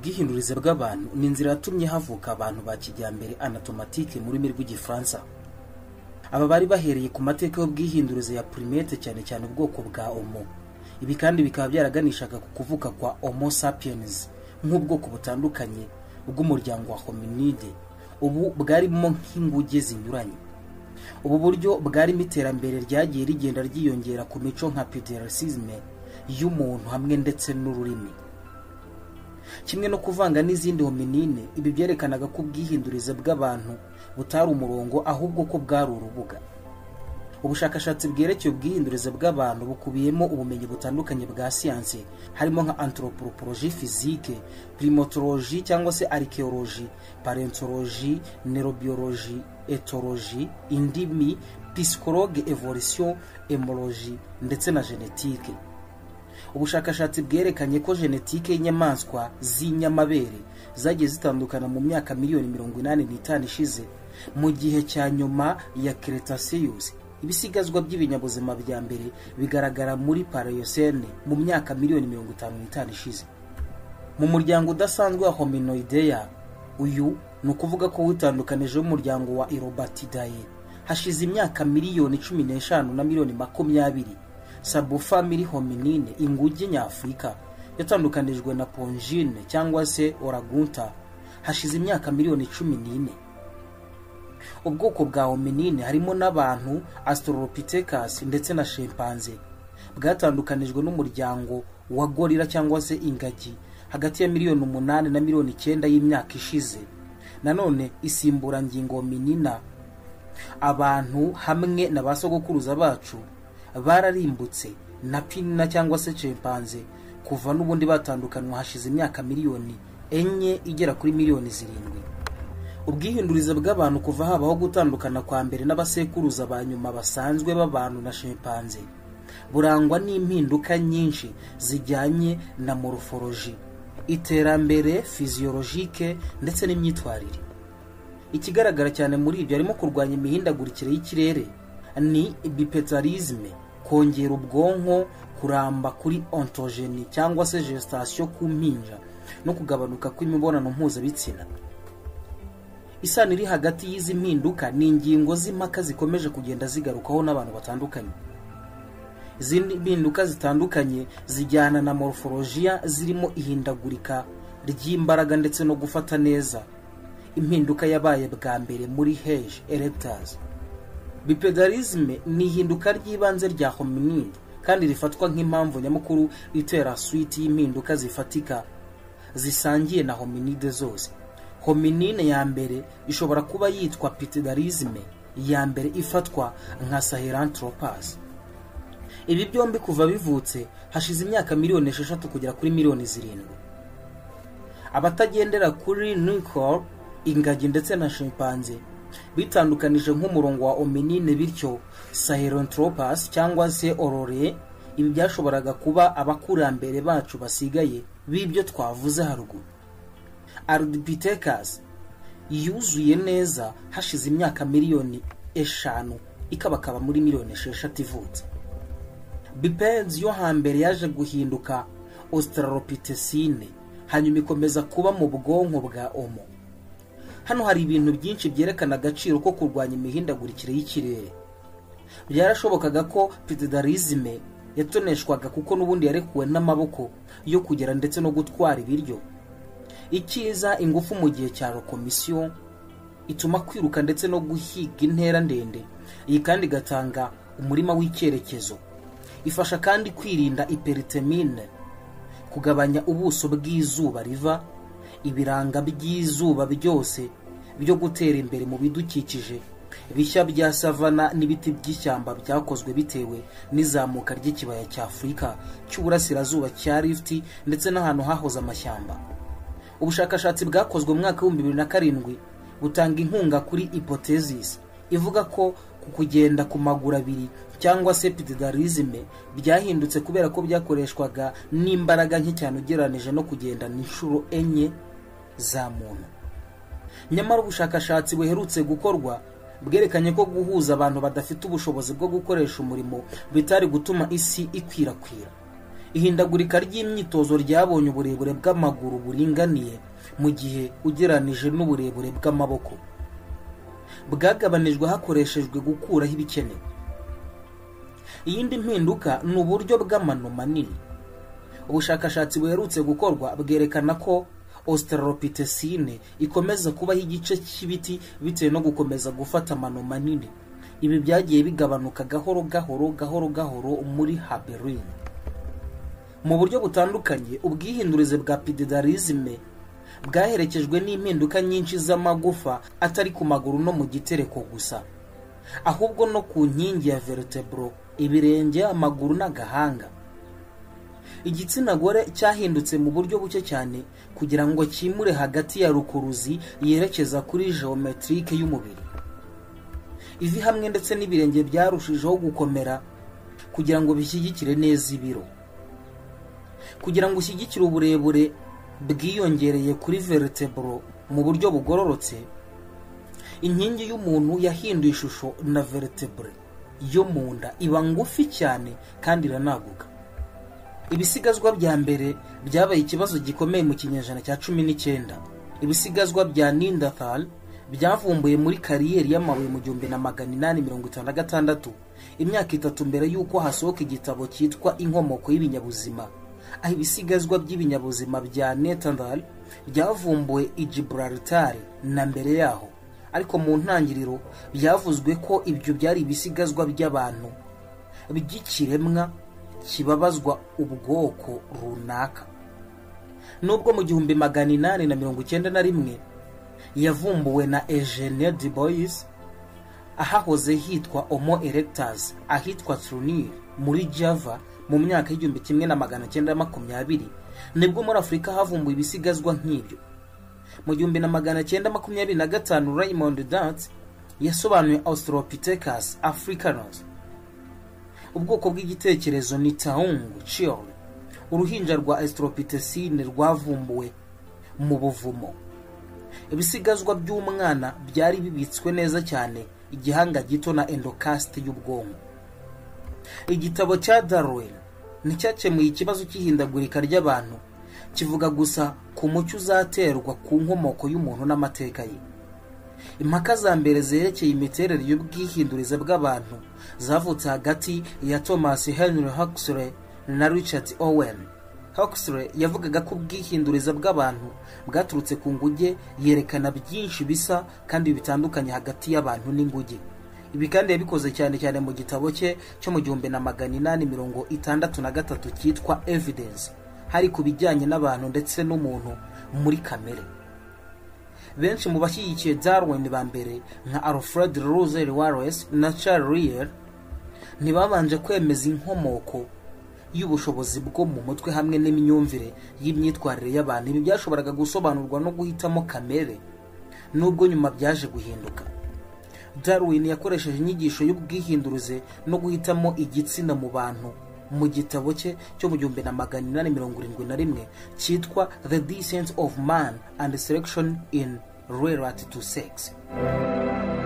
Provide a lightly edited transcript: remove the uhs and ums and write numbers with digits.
ubwihindurize bw'abantu ni inzira yatumye havuka abantu ba kijyambere anatomatike mu rurimi rw'igifaransa. Aba bari bahereye ku mateka y'ubwihindurize ya primate cyane cyane ubwoko bwa homo. Ibi kandi bikaba byaraganishaga ku kuvuka kwa homo sapiens nk'ubwoko butandukanye bw'umuryango wa hominide. Ubu bwarimo nk'inguge zinyuranye. Ubu buryo bwarimo iterambere ryagiye rigenda ryiyongera ku mico nka pederasisme y'umuntu hamwe ndetse n'ururimi. Kimwe no kuvanga n'izindi hominine, ibi byerekanaga ko ubwihindurize bw'abantu butari umurongo ahubwo ko bwari urubuga. Ubushakashatsi bwerekeye ubwihindurize bw'abantu bukubiyemo ubumenyi butandukanye bwa siyansi, harimo nka anthropologie physique, primatologie cyangwa se archaeologie, paléontologie, neurobiologie, ethologie, indimi, psychologue, evolution, hémologie ndetse na génétique. Ubushakashatsi bwerekanye ko genetike y'inyamaswa z'inyamabere zagiye zitandukana mu myaka miliyoni 85 ishize mu gihe cya nyuma ya Cretaceous. Ibisigazwa by'ibinyabuzima bya mbere bigaragara muri Paleocene mu myaka miliyoni 55 ishize. Mu muryango udasanzwe wa Hominoidea, uyu ni ukuvuga ko witandukanije umuryango wa Irobatidae hashize imyaka miliyoni 15 na miliyoni 20. Subfamily hominine, inguge nyafurika, yatandukanijwe na Pongine cyangwa se Oragunta hashize imyaka miliyoni 14. Ubwoko bwa hominine harimo n'abantu Australopithecus ndetse na chimpanzee bwatandukanijwe n'umuryango wa gorilla cyangwa se ingagi hagati ya miliyoni 8 na miliyoni 9 y'imyaka ishize. Nanone isimburangingo hominina, abantu hamwe na basogokuruza bacu bararimbutse na pinina cyangwa se chimpanzee kuva n'ubundi batandukanwa hashize imyaka miliyoni 4 igera kuri miliyoni 7. Ubwihindurize bw'abantu kuva habaho gutandukana kwa mbere n'abasekuruza ba nyuma basanzwe b'abantu na chimpanzee burangwa n'impinduka nyinshi zijyanye na morphology, iterambere physiologique ndetse n'imyitwarire. Ikigaragara cyane muri ibyo harimo kurwanya imihindagurikire y'ikirere, ni bipedalisme, kongera ubwonko, kuramba kuri ontogeny cyangwa se gestation ku mpinja no kugabanuka kw'imibonano mpuzabitsina. Isano iri hagati y'izi mpinduka ni ingingo z'impaka zikomeje kugenda zigarukaho n'abantu batandukanye. Izindi mpinduka zitandukanye zijyana na morphologia zirimo ihindagurika ry'imbaraga ndetse no gufata neza. Impinduka yabaye bwa mbere muri Hage erectus. Bipedalisme ni ihinduka ry'ibanze rya hominide kandi rifatwa nk'impamvu nyamukuru itera suite y'impinduka zifatika zisangiye na hominide zose. Hominine ya mbere ishobora kuba yitwa Pitedarisme ya mbere ifatwa nka Sahelanthropus. Ibi byombi kuva bivutse hashize imyaka miliyoni 6 kugera kuri miliyoni 7. Abatagendera kuri nuclear, ingagi ndetse na chimpanzee bitandukanije nk'umurongo wa hominine, bityo Sahelanthropus cyangwa se Aurore. Ibi byashoboraga kuba abakurambere bacu basigaye b'ibyo twavuze haruguru. Ardipithecus yuzuye neza hashize imyaka miliyoni 5 ikabakaba muri miliyoni 6 ivutse. Bipeds yo hambere yaje guhinduka Australopithecine hanyuma ikomeza kuba mu bwonko bwa homo. Hano hari ibintu byinshi byerekana agaciro ko kurwanya imihindagurikire y'ikirere. Byarashobokaga ko Pitedarisme yatoneshwaga kuko n'ubundi yarekuwe n'amaboko yo kugera ndetse no gutwara ibiryo. Ikiza ingufu mu gihe cya locomotion ituma kwiruka ndetse no guhiga intera ndende. Iyi kandi gatanga umurima w'icyerekezo. Ifasha kandi kwirinda hyperthermie, kugabanya ubuso bw'izuba riva, ibiranga by'izuba byose byo gutera imbere mu bidukikije bishya bya savana n'ibiti by'ishyamba byakozwe bitewe n'izamuka ry'ikibaya cya Afrika cy'uburasirazuba cya Rift ndetse n'ahantu hahoze amashyamba. Ubushakashatsi bwakozwe mu mwaka wa 2007 butanga inkunga kuri hypothesis ivuga ko kugenda ku maguru abiri cyangwa se Pitedarisme byahindutse kubera ko byakoreshwaga n'imbaraga nke cyane ugereranije no kugenda n'inshuro 4 za muntu. Nyamara ubushakashatsi buherutse gukorwa bwerekanye ko guhuza abantu badafite ubushobozi bwo gukoresha umurimo bitari gutuma isi ikwirakwira. ihindagurika ry'imyitozo ryabonye uburebure bw'amaguru buringaniye mu gihe ugeranije n'uburebure bw'amaboko bwagabanijwe hakoreshejwe gukuraho ibikenewe. Iyindi mpinduka ni uburyo bw'amano manini. Ubushakashatsi buherutse gukorwa bwerekana ko Australopithecine ikomeza kubaho igice cy'ibiti bitewe no gukomeza gufata amano manini. Ibi byagiye bigabanuka gahoro gahoro muri Haberlin. Mu buryo butandukanye, ubwihindurize bwa epididymisme bwaherekejwe n'impinduka nyinshi z'amagufa atari ku maguru no mu gitereko gusa, ahubwo no ku nkingi ya vertebro, ibirenge, amaguru n'agahanga. Igitsina gore cyahindutse mu buryo buke cyane kugira ngo kimure hagati ya rukuruzi yerekeza kuri geometrique y'umubiri. Ivi hamwe ndetse n'ibirenge byarushijeho gukomera kugira ngo bishyigikire neza ibiro. Kugira ngo ushyigikire uburebure bwiyongereye kuri vertebro mu buryo bugororotse, inkingi y'umuntu yahinduye ishusho na vertebre yo mu nda iba ngufi cyane kandi iranaguka. Ibisigazwa bya mbere byabaye ikibazo gikomeye mu kinyejana cya 19. Ibisigazwa bya Neanderthal byavumbuye muri kariyeri y'amabuye mu 1856, imyaka 3 mbere y'uko hasohoka igitabo cyitwa Inkomoko y'ibinyabuzima. Aho ibisigazwa by'ibinyabuzima bya Neanderthal byavumbuwe i Gibraltar na mbere yaho, ariko mu ntangiriro byavuzwe ko ibyo byari ibisigazwa by'abantu by'ikiremwa kibabazwa ubwoko runaka. Nubwo mu 1891 yavumbuwe na Eugène Dubois ahahoze hitwa Homo erectus ahitwa Trunir muri Java mu myaka y'1920, nibwo muri Afrika havumbuwe ibisigazwa nk'ibyo. Mu 1925 Raymond Dart yasobanuye Australopithecus africanus. Ubwoko bw'igitekerezo ni Taung Chiol, uruhinja rwa Australopithecine rwavumbuwe mu buvumo. Ibisigazwa by'umwana byari bibitswe neza cyane, igihanga gito na endocaste y'ubwonko. Igitabo cya Darwin nicyakemuye ikibazo cy'ihindagurika ry'abantu, kivuga gusa ku mucyo uzaterwa ku nkomoko y'umuntu n'amateka ye. Impaka za mbere zerekeye imiterere y'ubwihindurize bw'abantu zavutse hagati ya Thomas Henry Huxley na Richard Owen. Huxley yavugaga ko ubwihindurize bw'abantu bwaturutse ku nguge, yerekana byinshi bisa kandi bitandukanye hagati y'abantu n'inguge. Ibi kandi yabikoze cyane mu gitabo cye cyo mu 1863 cyitwa Evidence, hari ku bijyanye n'abantu ndetse n'umuntu muri kamere. Benshi mu bashyigikiye Darwin ba mbere nka Alfred Russel Wallace na Charles Lyell ntibabanje kwemeza inkomoko y'ubushobozi bwo mu mutwe hamwe n'imyumvire y'imyitwarire y'abantu. Ibi byashoboraga gusobanurwa no guhitamo kamere, nubwo nyuma byaje guhinduka. Darwin yakoresheje inyigisho y'ubwihindurize no guhitamo igitsina mu bantu mu gitabo cye cyo mu 1871 cyitwa The Descent of Man and Selection in Relation to Sex.